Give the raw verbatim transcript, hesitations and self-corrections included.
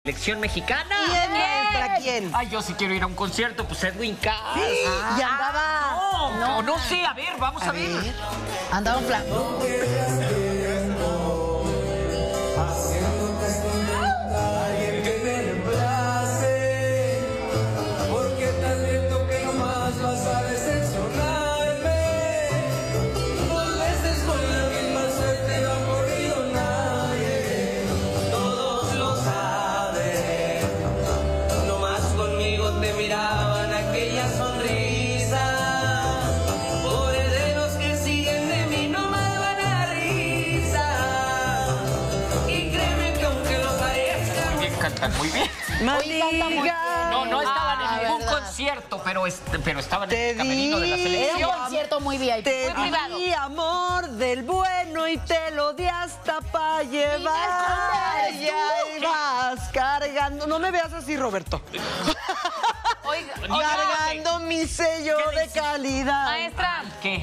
Selección mexicana. ¿Quién entra? ¿Quién? Ay, yo sí quiero ir a un concierto, pues Edwin Cass. Sí, Ah, y andaba... No, no, no sé, a ver, vamos a, A ver. ver. Andaba un plan. Miraban aquella sonrisa, pobres de los que siguen de mí no más van a risa. Y créeme que aunque lo parezca, Muy bien, cantan muy bien. Maliga. No, no estaban Ah, en ningún ¿verdad? concierto, pero, este, pero estaban Te en el camerino de la di. selección. Era un concierto muy V I P, Te muy privado. di amor del bueno y te lo di hasta pa' llevar. Ay, Y ahí vas cargando. No me veas así, Roberto. Oiga, Oiga, Cargando mi sello ¿qué de dice? calidad. maestra. ¿Qué?